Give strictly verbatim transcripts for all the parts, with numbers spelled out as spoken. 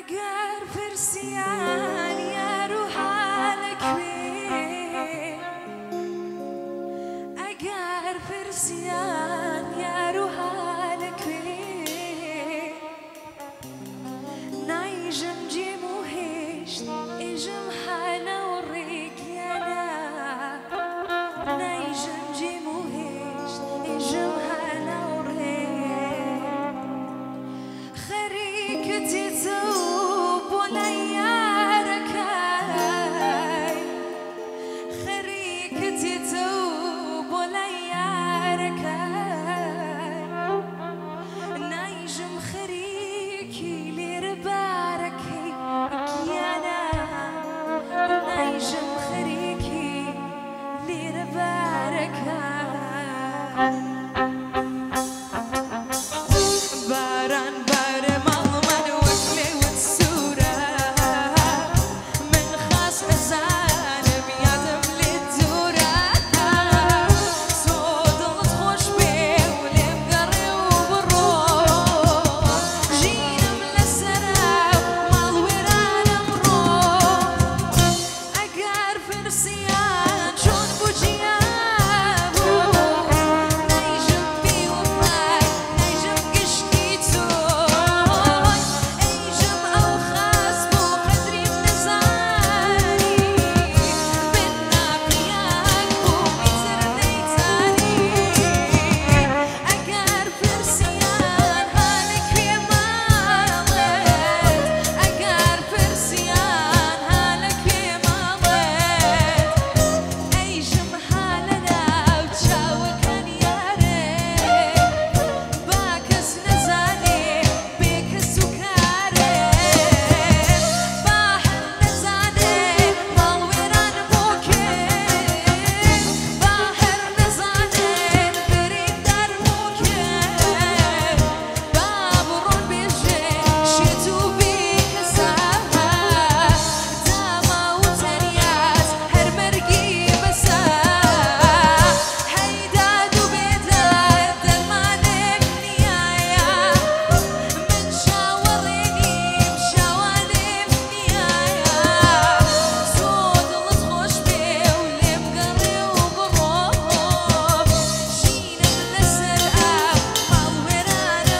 اگر فرسیان یارو حالکوی اگر فرسیان یارو حالکوی نایجم جیم و هشت ایجم حالا و ریکیانا نایجم جیم و هشت ایجم حالا و ریک خریکتی تو بولا یارکای خریکتی تو بولا یارکای نایجم خریکی لیر بارکی کیانا نایجم خریکی لیر بارکای باران بار ماما وكلي وتسورة من خاص أزانم يادم للدورة صوت الخوش بيه والمقري وبالروح جينا من السراب مال ويران مروح أقار فرسيان شون بوجيابو نيجم بي وفاي نيجم قشكيتوي أيجم أو خاسبو قدري بنزاني بنا قياك وميتر نيتاني أقار فرسيان هانك في مالت أقار فرسيان هانك في مالت أيجم حالنا وتشاوكن ياري باكس نزاني بيكس وكاري باحر نزاني مال ويران موكين باحر نزاني بريد دار موكين بابرون بيجي شتو بيكساها داما وترياس هر مرقي بسا هيداد وبيداد درمانك نيايا من شاوريني مشاوالف نيايا صوت الخوش بيه واللي مقري وبروح جينا من السرقة مال ويران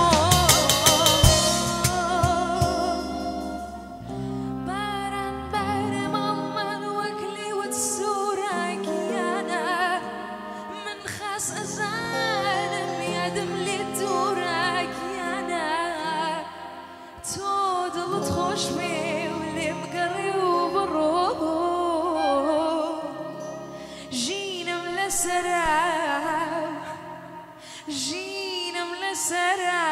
مروح باران بار ماما وكلي وتسورة كيانا من خاص أزانم يادم للدورة كيانا تود التخوش بيه واللي مقري وبروح جينا من السراب جينا من السراب